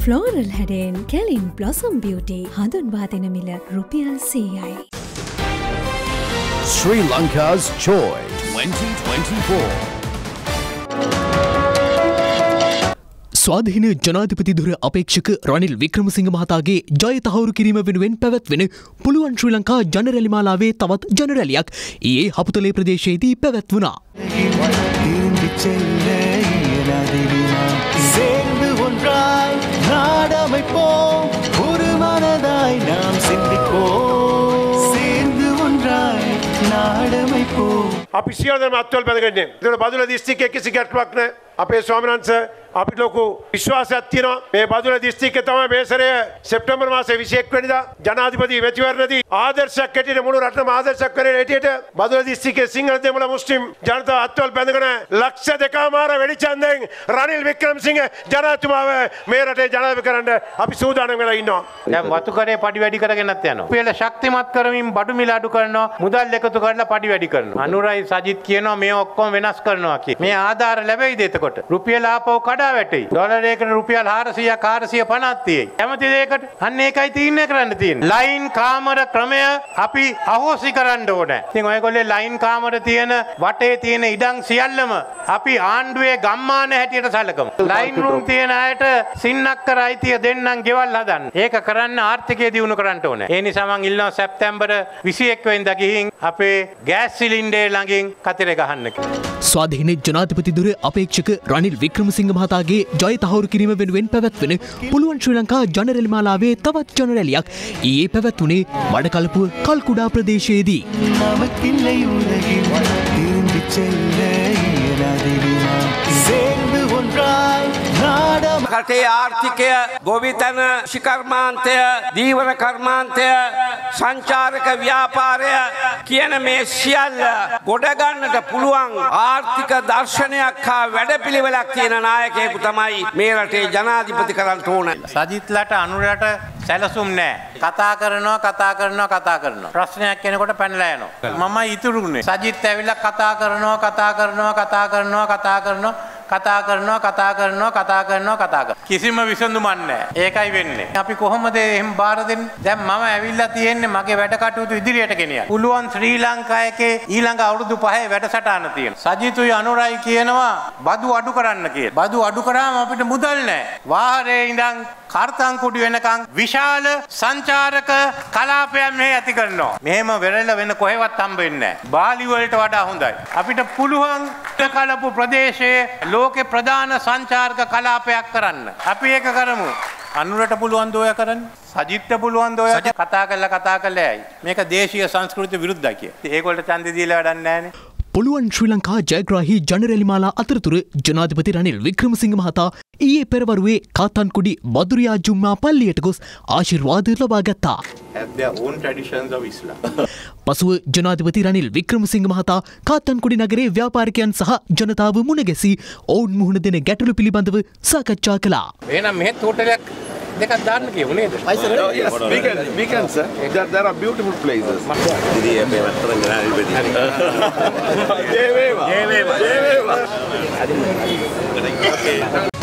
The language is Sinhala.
ෆ්ලෝරල් හැඩෙන් කැලින් බ්ලොසම් බියුටි හඳුන්වා දෙන මිල රුපියල් 100යි. Sri Lanka's Joy 2024. ස්වාධීන ජනාධිපති ධුර අපේක්ෂක රනිල් වික්‍රමසිංහ මහතාගේ ජය තහවුරු කිරීම වෙනුවෙන් පැවැත්වෙන පුළුවන් ශ්‍රී ලංකා ජනරැලි මාලාවේ තවත් ජනරැලියක් ඊයේ හපුතලේ ප්‍රදේශයේදී පැවැත්වුණා. අපි සියලු දෙනා අත්වල බැඳගන්නේ. ඒතර බදුල්ල දිස්ත්‍රික්කයේ කිසි ගැටලුවක් නැහැ. අපේ ස්වාමීන් වහන්සේ අපිට ලොකු විශ්වාසයක් තියෙනවා. මේ බදුල්ල දිස්ත්‍රික්කයේ තමයි මේ සැරේ සෙප්තැම්බර් මාසේ 21 වෙනිදා ජනාධිපති මැතිවරණදී ආදර්ශයක් හැටියට මුළු රටම ආදර්ශයක් කරගෙන හැටියට බදුල්ල දිස්ත්‍රික්කයේ සිංහල දෙමළ මුස්ලිම් ජනතාව අත්වල බැඳගෙන ලක්ෂ 2.5 වැඩි ඡන්දයෙන් රනිල් වික්‍රමසිංහ ජනාධිපතිතුමාව මේ රටේ ජනාධිපති කරන්න අපි සූදානම් වෙලා ඉන්නවා. දැන් වතු කරේ පඩි වැඩි කරගෙනත් යනවා. රුපියල ශක්තිමත් කරමින් බඩු මිල අඩු කරනවා. මුදල් එකතු කරලා පඩි වැඩි කරනවා. අනුරයි සජිත් කියනවා මේ ඔක්කොම වෙනස් කරනවා කිය. මේ ආධාර ලැබෙයිද එතකොට? රුපියල ආපහු කඩා වැටෙයි. ඩොලරයකට රුපියල් 400ක් 450ක් තියෙයි. කැමති දෙයකට අන්න ඒකයි තීරණය කරන්න තියෙන්නේ. ලයින් කාමර ක්‍රමය අපි අහෝසි කරන්න ඕනේ. ඉතින් ඔයගොල්ලෝ ලයින් කාමර තියෙන වටේ තියෙන ඉඩම් සියල්ලම අපි ආණ්ඩුවේ ගම්මාන හැටියට සැලකමු. ලයින් රූම් තියෙන අයට සින්නක්කර අයිතිය දෙන්නම් ගෙවල් හදන්න. ඒක කරන්න ආර්ථිකය දියුණු කරන්න ඕනේ. ඒ නිසා මම ඉල්ලනවා සැප්තැම්බර් 21 වෙනිදා ගිහින් අපේ ගෑස් සිලින්ඩර් ළඟින් කතරේ ගහන්න කියලා. ස්වාධීන ජනාධිපති ධුර අපේක්ෂක රනිල් වික්‍රමසිංහ මහතාගේ ජය තහවුරු කිරීම වෙනුවෙන් පැවැත්වෙන පුළුවන් ශ්‍රී ලංකා ජනරැලි මාලාවේ තවත් ජනරැලියක් ඊයේ පැවැත්වුණේ වඩකලපුව කල්කුඩා ප්‍රදේශයේදී. රටේ ආර්ථිකය, ගොවිතැන, ශිකර්මාන්තය, දීවර කර්මාන්තය, සංචාරක ව්‍යාපාරය කියන මේ සියල්ල ගොඩ ගන්නට පුළුවන් ආර්ථික දර්ශනයක් හා වැඩපිළිවෙලක් තියෙන නායකයෙකු තමයි මේ රටේ ජනාධිපති කරන්න ඕන. සජිත්ලට අනුරට සැලසුම් නැහැ. කතා කරනවා. ප්‍රශ්නයක් කෙනෙකුට පැනලා යනවා. මම ඉතුරුනේ. සජිත් ඇවිල්ලා කතා කරනවා. කිසිම විසඳුමක් නැහැ. ඒකයි වෙන්නේ. අපි කොහොමද එහෙම බාර දෙන්නේ? දැන් මම ඇවිල්ලා තියෙන්නේ මගේ වැඩ කටයුතු ඉදිරියට ගෙනියන්න. පුළුවන් ශ්‍රී ලංකාවේ ඊළඟ අවුරුදු 5 වැඩසටහන තියෙනවා. සජිතුයි අනුරයි කියනවා බදු අඩු කරන්න කියලා. බදු අඩු කරාම අපිට මුදල් නැහැ. වාහනේ ඉඳන් කාර්තන් කුඩු වෙනකන් විශාල සංචාරක කලාපයක් මේ ඇති කරනවා. මෙහෙම වෙරළ වෙන කොහෙවත් හම්බ වෙන්නේ නැහැ. බාලි වලට වඩා හොඳයි. අපිට පුළුවන් කලපු ප්‍රදේශයේ ලෝකේ ප්‍රධාන සංචාරක කලාපයක් කරන්න. අපි ඒක කරමු. අනුරට පුළුවන් දෝය කරන්න. සජිත්ට පුළුවන් දෝය කතා කරලා යයි. මේක දේශීය සංස්කෘතිය විරුද්ධයි කිය. ඒගොල්ලෝ ඡන්දෙ දීලා වැඩක් නැහැනේ. පුළුවන් ශ්‍රී ලංකා ජයග්‍රාහී ජනරැලි මාලා අතරතුර ජනාධිපති රනිල් වික්‍රමසිංහ මහතා ඊයේ පෙරවරුවේ කාතන්කුඩි මදුරියා ජුම්මා පල්ලියට ගොස් ආශිර්වාද ලබා ගත්තා. පසුව ජනාධිපති රනිල් වික්‍රමසිංහ මහතා කාතන්කුඩි නගරේ ව්‍යාපාරිකයන් සහ ජනතාව මුණ ගැසී ඔවුන් මුහුණ දෙන ගැටලු පිළිබඳව සාකච්ඡා කළා. එහෙනම් මෙහෙත් හෝටලයක් දෙකක් දාන්න කියමු නේද? Yes, we can sir. There are beautiful places. ඉතින් මේ වත්තර ජනාධිපති. ජය වේවා.